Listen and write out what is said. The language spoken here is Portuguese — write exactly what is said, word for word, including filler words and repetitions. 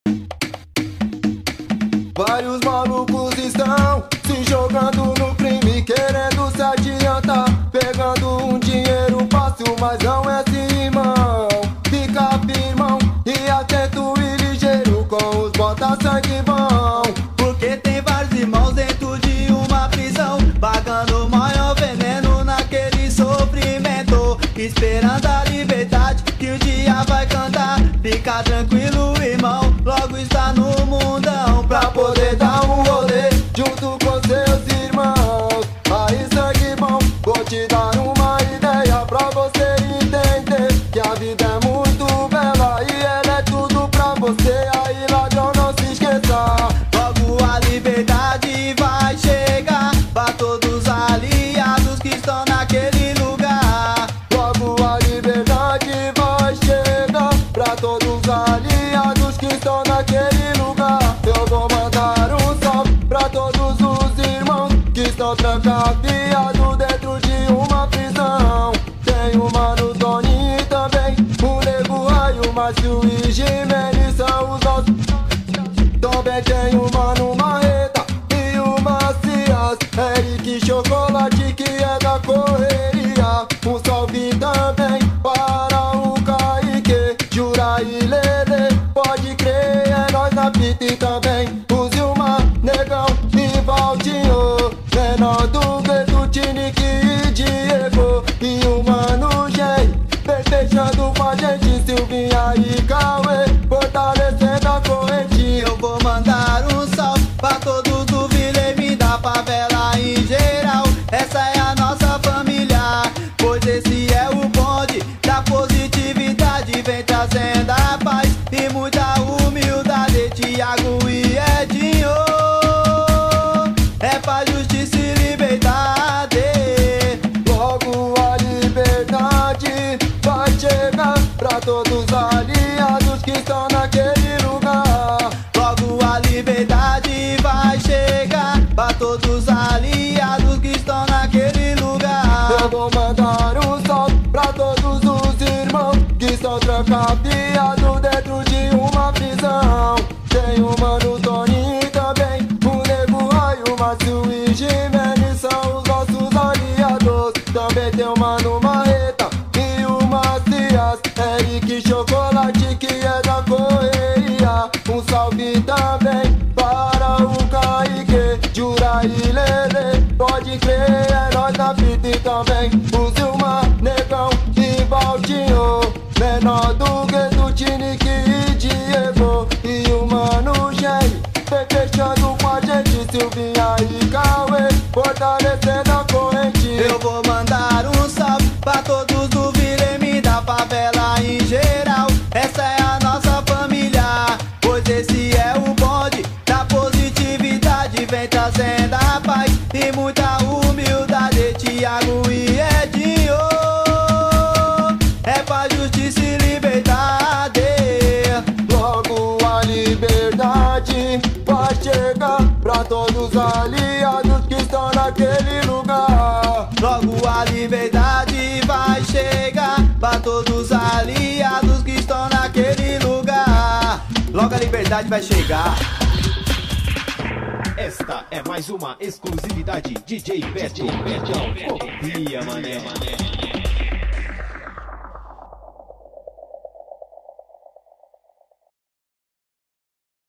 Vários malucos estão se jogando no crime, querendo se adiantar, pegando um dinheiro fácil, mas não é assim, irmão. Fica firmão e atento e ligeiro com os bota-sangue vão, porque tem vários irmãos dentro de uma prisão, pagando o maior veneno naquele sofrimento, esperando a liberdade que um dia vai cantar. Fica tranquilo, irmão, logo está no mundão pra poder dar um rolê junto com seus irmãos. Aí sangue bom, vou te dar uma ideia pra você entender que a vida é muito bela e ela é tudo pra você. Aí ladrão, não se esqueça, logo a liberdade vai chegar pra todos os aliados que estão naquele lugar. Logo a liberdade vai chegar pra todos os aliados que estão naquele lugar. Eu vou mandar um salve pra todos os irmãos que estão trancafiados dentro de uma prisão. Tem o Mano Toninho e também o Nego Raio, o Márcio e Jimenez são os nossos. Também tem o Mano Marreta e o Macias, Eric Chocolate que é da correria. Um salve também para o Kaique, Jura e Lele, pode crer, é nós na fita. E também o Zilmar, Negão e Valdinho, menor do Gueto, Tinique e Diego. E o Mano G, vem fechando com a gente, Silvinha e Cauê, fortalecendo a corrente. Eu vou mandar um salve pra todos do Vileme, da favela em geral. Essa é a nossa família, pois esse é o bonde da positividade, vem trazendo a paz e muita humildade. Tiago e Edinho, é paz, justiça e liberdade. Logo a liberdade vai chegar pra todos os aliados que estão naquele lugar. Logo a liberdade vai chegar pra todos os aliados que estão naquele lugar. Eu vou mandar um salve pra todos os irmãos que estão trancafiados dentro de uma prisão. Tem o Mano Toninho e também o Nego Raio, o Márcio e Jimenez são os nossos aliados. Também tem o Mano Marreta e o Macias, Eric Chocolate que é da correria. Um salve também para o Kaique, Jura e Lele, pode crer, é nós na fita. E também o Zilmar, Negão e Valdinho, menor do Gueto, Tinique e Diego. E o Mano G, vem fechando com a gente, Silvinha e Cauê, fortalecendo a corrente. Eu vou mandar um salve pra todos do Vileme, da favela em geral. Essa é a nossa família, pois esse é o bonde da positividade, vem trazendo a paz e muita humildade. Tiago e Edinho, é paz, justiça e liberdade. Logo a liberdade vai chegar pra todos os aliados que estão naquele lugar. Logo a liberdade vai chegar pra todos os aliados que estão naquele lugar. Logo a liberdade vai chegar. Esta é mais uma exclusividade D J Beto. Copia, mané.